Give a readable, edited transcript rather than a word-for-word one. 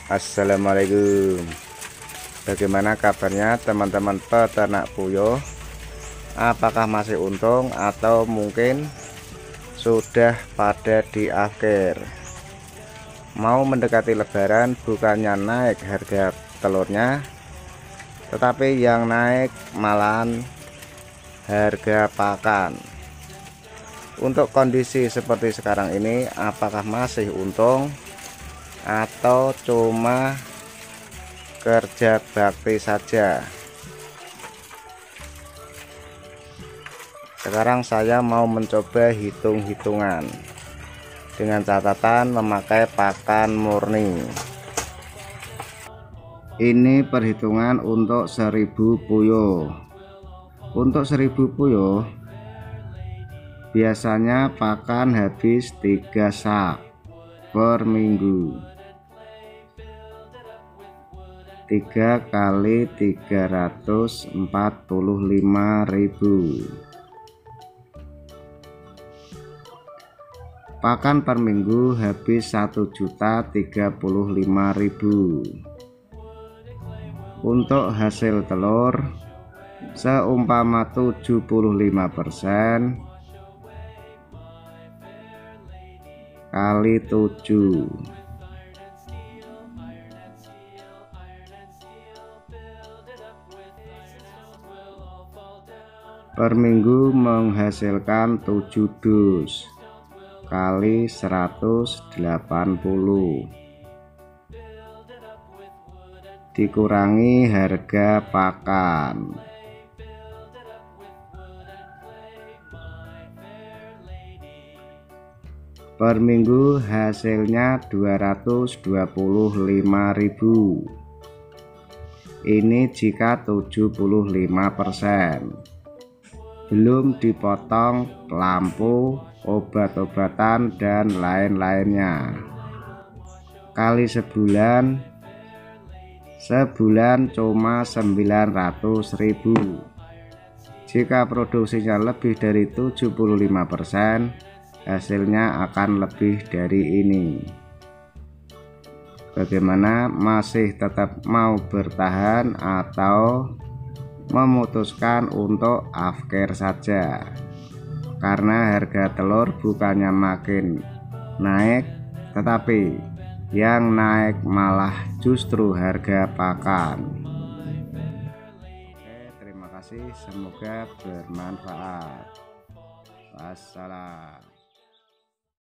Assalamualaikum. Bagaimana kabarnya teman-teman peternak puyuh? Apakah masih untung atau mungkin sudah pada di akhir? Mau mendekati lebaran, bukannya naik harga telurnya, tetapi yang naik malahan harga pakan. Untuk kondisi seperti sekarang ini, apakah masih untung atau cuma kerja bakti saja? Sekarang saya mau mencoba hitung-hitungan dengan catatan memakai pakan murni. Ini perhitungan untuk 1000 puyuh. Untuk 1000 puyuh biasanya pakan habis 3 sak per minggu. 3 kali 345.000. Pakan per minggu habis 1.035.000. Untuk hasil telur seumpama 75% kali 7, per minggu menghasilkan 7 dus kali 180 dikurangi harga pakan. Per minggu hasilnya 225.000. Ini jika 75%. Belum dipotong lampu, obat-obatan dan lain-lainnya. Kali sebulan cuma 900.000. Jika produksinya lebih dari 75%, hasilnya akan lebih dari ini. Bagaimana, masih tetap mau bertahan atau memutuskan untuk afkir saja? Karena harga telur bukannya makin naik, tetapi yang naik malah justru harga pakan. Oke, terima kasih, semoga bermanfaat. Wassalam.